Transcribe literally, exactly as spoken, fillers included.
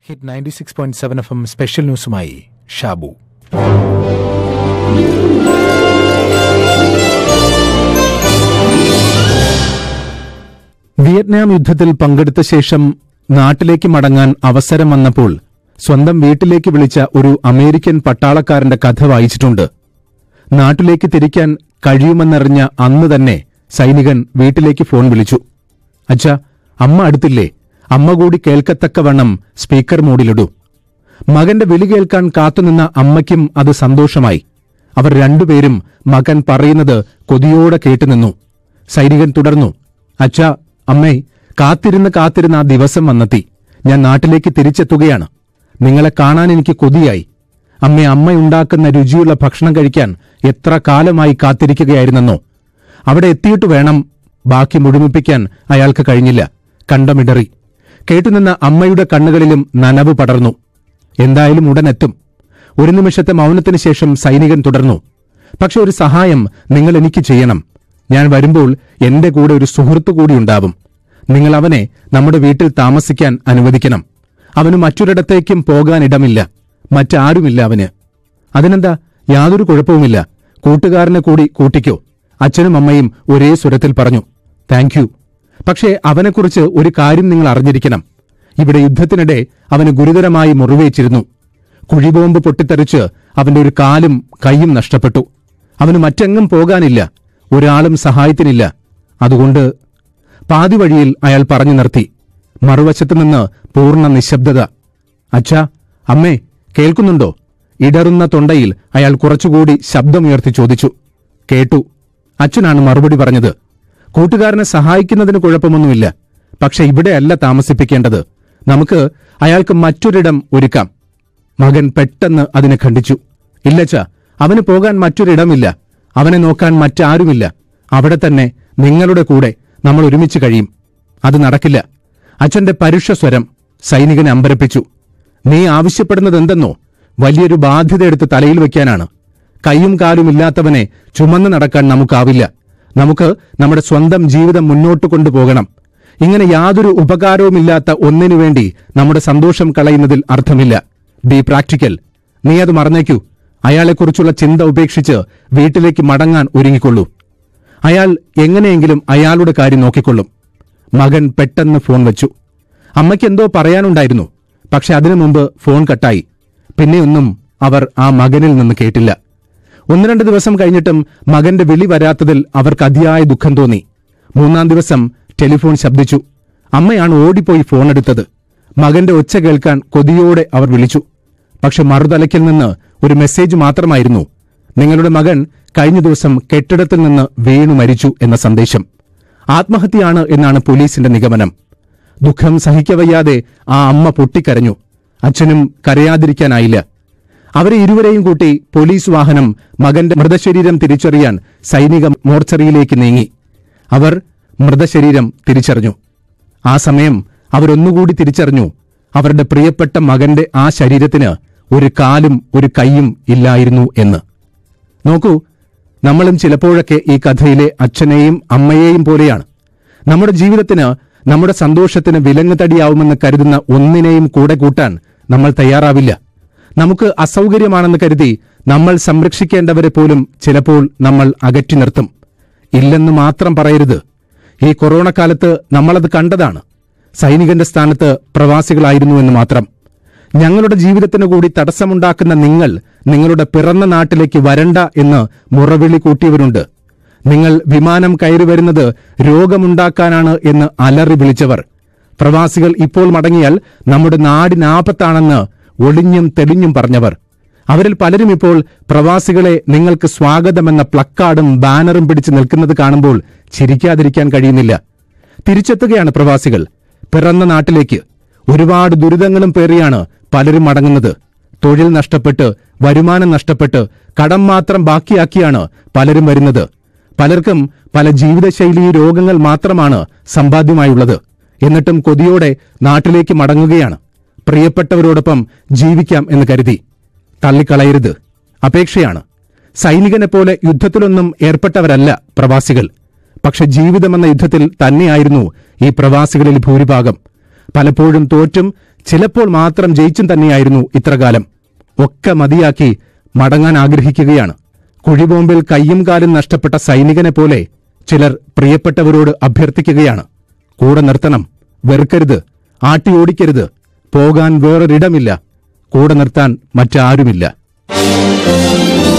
Hit ninety six point seven F M special ന്യൂസുമായി Shabu. Vietnam യുദ്ധത്തിൽ പങ്കെടുത്ത ശേഷം നാട്ടിലേക്ക് മടങ്ങാൻ അവസരം വന്നപ്പോൾ സ്വന്തം വീട്ടിലേക്ക് വിളിച്ച ഒരു അമേരിക്കൻ പട്ടാളക്കാരന്റെ കഥ വായിച്ചിട്ടുണ്ട്. നാട്ടിലേക്ക് തിരിക്കാൻ കഴിയുമെന്നറിഞ്ഞ അന്ന് തന്നെ സൈനികൻ വീട്ടിലേക്ക് ഫോൺ വിളിച്ചു. അച്ഛാ, അമ്മ അടുത്തില്ലേ? അമ്മ കൂടി കേൾക്കത്തക്കവണ്ണം സ്പീക്കർ മോഡിലിടൂ. മകന്റെ വിളി കേൾക്കാൻ കാത്തുനിന്ന അമ്മയ്ക്കും അത് സന്തോഷമായി. അവർ രണ്ടുപേരും മകൻ പറയുന്നത് കൊതിയോടെ കേട്ടുനിന്നു. സൈനികൻ തുടർന്നു. അച്ഛാ, അമ്മേ, കാത്തിരുന്ന് കാത്തിരുന്ന ആ ദിവസം വന്നെത്തി. ഞാൻ നാട്ടിലേക്ക് തിരിച്ചെത്തുകയാണ്. നിങ്ങളെ കാണാൻ എനിക്ക് കൊതിയായി. അമ്മേ, അമ്മയുണ്ടാക്കുന്ന രുചിയുള്ള ഭക്ഷണം കഴിക്കാൻ എത്ര കാലമായി കാത്തിരിക്കുകയായിരുന്നെന്നോ. അവിടെ എത്തിയിട്ട് വേണം. ബാക്കി മുഴുമിപ്പിക്കാൻ അയാൾക്ക് കഴിഞ്ഞില്ല. കണ്ടമിടറി. കേട്ടുനിന്ന അമ്മയുടെ കണ്ണുകളിലും നനവ് പടർന്നു. എന്തായാലും ഉടനെത്തും. ഒരു നിമിഷത്തെ മൗനത്തിന് ശേഷം സൈനികൻ തുടർന്നു. പക്ഷെ ഒരു സഹായം നിങ്ങൾ എനിക്ക് ചെയ്യണം. ഞാൻ വരുമ്പോൾ എന്റെ കൂടെ ഒരു സുഹൃത്തു കൂടി ഉണ്ടാവും. നിങ്ങൾ അവനെ നമ്മുടെ വീട്ടിൽ താമസിക്കാൻ അനുവദിക്കണം. അവന് മറ്റൊരിടത്തേക്കും പോകാനിടമില്ല. മറ്റാരുമില്ല അവന്. അതിനെന്താ, യാതൊരു കുഴപ്പവുമില്ല. കൂട്ടുകാരനെ കൂടി കൂട്ടിക്കോ. അച്ഛനും അമ്മയും ഒരേ സ്വരത്തിൽ പറഞ്ഞു. Thank you. പക്ഷേ അവനെക്കുറിച്ച് ഒരു കാര്യം നിങ്ങൾ അറിഞ്ഞിരിക്കണം. ഇവിടെ യുദ്ധത്തിനിടെ അവന് ഗുരുതരമായി മുറിവേറ്റിരുന്നു. കുഴിബോംബ് പൊട്ടിത്തെറിച്ച് അവന്റെ ഒരു കാലും കൈയും നഷ്ടപ്പെട്ടു. അവന് മറ്റെങ്ങും പോകാനില്ല. ഒരാളും സഹായത്തിനില്ല. അതുകൊണ്ട് പാതി വഴിയിൽ അയാൾ പറഞ്ഞു നിർത്തി. മറുവശത്തുനിന്ന് പൂർണ്ണ നിശബ്ദത. അച്ഛാ, അമ്മേ, കേൾക്കുന്നുണ്ടോ? ഇടറുന്ന തൊണ്ടയിൽ അയാൾ കുറച്ചുകൂടി ശബ്ദമുയർത്തി ചോദിച്ചു. കേട്ടു. അച്ഛനാണ് മറുപടി പറഞ്ഞത്. കൂട്ടുകാരനെ സഹായിക്കുന്നതിന് കുഴപ്പമൊന്നുമില്ല. പക്ഷെ ഇവിടെയല്ല താമസിപ്പിക്കേണ്ടത്. നമുക്ക് അയാൾക്ക് മറ്റൊരിടം ഒരുക്കാം. മകൻ പെട്ടെന്ന് അതിനെ ഖണ്ഡിച്ചു. ഇല്ലച്ചാ, അവന് പോകാൻ മറ്റൊരിടമില്ല. അവനെ നോക്കാൻ മറ്റാരുമില്ല. അവിടെ തന്നെ നിങ്ങളുടെ കൂടെ നമ്മൾ ഒരുമിച്ച് കഴിയും. അത് നടക്കില്ല. അച്ഛന്റെ പരുഷ സ്വരം സൈനികനെ അമ്പരപ്പിച്ചു. നീ ആവശ്യപ്പെടുന്നതെന്തെന്നോ? വലിയൊരു ബാധ്യത എടുത്ത് തലയിൽ വയ്ക്കാനാണ്. കൈയും കാലുമില്ലാത്തവനെ ചുമന്നു നടക്കാൻ നമുക്കാവില്ല. നമുക്ക് നമ്മുടെ സ്വന്തം ജീവിതം മുന്നോട്ട് കൊണ്ടുപോകണം. ഇങ്ങനെ യാതൊരു ഉപകാരവുമില്ലാത്ത ഒന്നിനു വേണ്ടി നമ്മുടെ സന്തോഷം കളയുന്നതിൽ അർത്ഥമില്ല. Be practical. നീ അത് മറന്നേക്കൂ. അയാളെക്കുറിച്ചുള്ള ചിന്ത ഉപേക്ഷിച്ച് വീട്ടിലേക്ക് മടങ്ങാൻ ഒരുങ്ങിക്കൊള്ളൂ. അയാൾ എങ്ങനെയെങ്കിലും അയാളുടെ കാര്യം നോക്കിക്കൊള്ളും. മകൻ പെട്ടെന്ന് ഫോൺ വെച്ചു. അമ്മയ്ക്കെന്തോ പറയാനുണ്ടായിരുന്നു. പക്ഷെ അതിനു മുമ്പ് ഫോൺ കട്ടായി. പിന്നെയൊന്നും അവർ ആ മകനിൽ നിന്ന് കേട്ടില്ല. ഒന്ന് രണ്ട് ദിവസം കഴിഞ്ഞിട്ടും മകന്റെ വിളി വരാത്തതിൽ അവർക്ക് അതിയായ ദുഃഖം തോന്നി. മൂന്നാം ദിവസം ടെലിഫോൺ ശബ്ദിച്ചു. അമ്മയാണ് ഓടിപ്പോയി ഫോണെടുത്തത്. മകന്റെ ഒച്ച കേൾക്കാൻ കൊതിയോടെ അവർ വിളിച്ചു. പക്ഷെ മറുതലയ്ക്കിൽ നിന്ന് ഒരു മെസ്സേജ് മാത്രമായിരുന്നു. നിങ്ങളുടെ മകൻ കഴിഞ്ഞ ദിവസം കെട്ടിടത്തിൽ നിന്ന് വീണു മരിച്ചു എന്ന സന്ദേശം. ആത്മഹത്യയാണ് എന്നാണ് പോലീസിന്റെ നിഗമനം. ദുഃഖം സഹിക്കവയ്യാതെ ആ അമ്മ പൊട്ടിക്കരഞ്ഞു. അച്ഛനും കരയാതിരിക്കാനായില്ല. അവരെ ഇരുവരെയും കൂട്ടി പോലീസ് വാഹനം മകന്റെ മൃതശരീരം തിരിച്ചറിയാൻ സൈനിക മോർച്ചറിയിലേക്ക് നീങ്ങി. അവർ മൃതശരീരം തിരിച്ചറിഞ്ഞു. ആ സമയം അവരൊന്നുകൂടി തിരിച്ചറിഞ്ഞു. അവരുടെ പ്രിയപ്പെട്ട മകന്റെ ആ ശരീരത്തിന് ഒരു കാലും ഒരു കൈയും ഇല്ലായിരുന്നു എന്ന്. നോക്കൂ, നമ്മളും ചിലപ്പോഴൊക്കെ ഈ കഥയിലെ അച്ഛനെയും അമ്മയെയും പോലെയാണ്. നമ്മുടെ ജീവിതത്തിന്, നമ്മുടെ സന്തോഷത്തിന് വിലങ്ങുതടിയാവുമെന്ന് കരുതുന്ന ഒന്നിനെയും കൂടെ കൂട്ടാൻ നമ്മൾ തയ്യാറാവില്ല. നമുക്ക് അസൗകര്യമാണെന്ന് കരുതി നമ്മൾ സംരക്ഷിക്കേണ്ടവരെ പോലും ചിലപ്പോൾ നമ്മൾ അകറ്റി നിർത്തും. ഇല്ലെന്ന് മാത്രം പറയരുത്. ഈ കൊറോണ കാലത്ത് നമ്മളത് കണ്ടതാണ്. സൈനികന്റെ സ്ഥാനത്ത് പ്രവാസികളായിരുന്നു എന്ന് മാത്രം. ഞങ്ങളുടെ ജീവിതത്തിന് കൂടി തടസ്സമുണ്ടാക്കുന്ന നിങ്ങൾ നിങ്ങളുടെ പിറന്ന നാട്ടിലേക്ക് വരണ്ട എന്ന് മുറവിളി കൂട്ടിയവരുണ്ട്. നിങ്ങൾ വിമാനം കയറി വരുന്നത് രോഗമുണ്ടാക്കാനാണ് എന്ന് അലറി വിളിച്ചവർ. പ്രവാസികൾ ഇപ്പോൾ മടങ്ങിയാൽ നമ്മുടെ നാടിനാപത്താണെന്ന് ഒളിഞ്ഞും തെളിഞ്ഞും പറഞ്ഞവർ. അവരിൽ പലരും ഇപ്പോൾ പ്രവാസികളെ നിങ്ങൾക്ക് സ്വാഗതമെന്ന പ്ലക്കാർഡും ബാനറും പിടിച്ച് നിൽക്കുന്നത് കാണുമ്പോൾ ചിരിക്കാതിരിക്കാൻ കഴിയുന്നില്ല. തിരിച്ചെത്തുകയാണ് പ്രവാസികൾ പിറന്ന നാട്ടിലേക്ക്. ഒരുപാട് ദുരിതങ്ങളും പേറിയാണ് പലരും മടങ്ങുന്നത്. തൊഴിൽ നഷ്ടപ്പെട്ട്, വരുമാനം നഷ്ടപ്പെട്ട്, കടം മാത്രം ബാക്കിയാക്കിയാണ് പലരും വരുന്നത്. പലർക്കും പല ജീവിതശൈലി രോഗങ്ങൾ മാത്രമാണ് സമ്പാദ്യമായുള്ളത്. എന്നിട്ടും കൊതിയോടെ നാട്ടിലേക്ക് മടങ്ങുകയാണ്. പ്രിയപ്പെട്ടവരോടൊപ്പം ജീവിക്കാം എന്ന് കരുതി. തള്ളിക്കളയരുത്. അപേക്ഷയാണ്. സൈനികനെപ്പോലെ യുദ്ധത്തിലൊന്നും ഏർപ്പെട്ടവരല്ല പ്രവാസികൾ. പക്ഷെ ജീവിതമെന്ന യുദ്ധത്തിൽ തന്നെയായിരുന്നു ഈ പ്രവാസികളിൽ ഭൂരിഭാഗം. പലപ്പോഴും തോറ്റും ചിലപ്പോൾ മാത്രം ജയിച്ചും തന്നെയായിരുന്നു ഇത്രകാലം. ഒക്കെ മതിയാക്കി മടങ്ങാൻ ആഗ്രഹിക്കുകയാണ്. കുഴിബോംബിൽ കയ്യും കാലും നഷ്ടപ്പെട്ട സൈനികനെ പോലെ ചിലർ പ്രിയപ്പെട്ടവരോട് അഭ്യർത്ഥിക്കുകയാണ്. കൂടെ നിർത്തണം, വെറുക്കരുത്, ആട്ടിയോടിക്കരുത്, പോകാൻ വേറൊരിടമില്ല, കൂടെ നിർത്താൻ മറ്റാരുമില്ല.